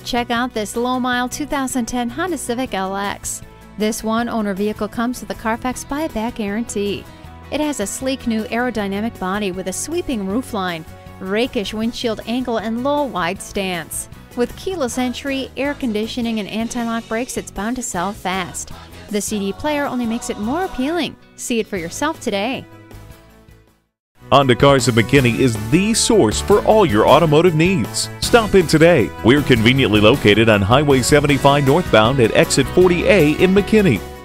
Check out this low-mile 2010 Honda Civic LX. This one-owner vehicle comes with a Carfax buyback guarantee. It has a sleek new aerodynamic body with a sweeping roofline, rakish windshield angle, and low wide stance. With keyless entry, air conditioning, and anti-lock brakes, it's bound to sell fast. The CD player only makes it more appealing. See it for yourself today. Honda Cars of McKinney is the source for all your automotive needs. Stop in today. We're conveniently located on Highway 75 northbound at exit 40A in McKinney.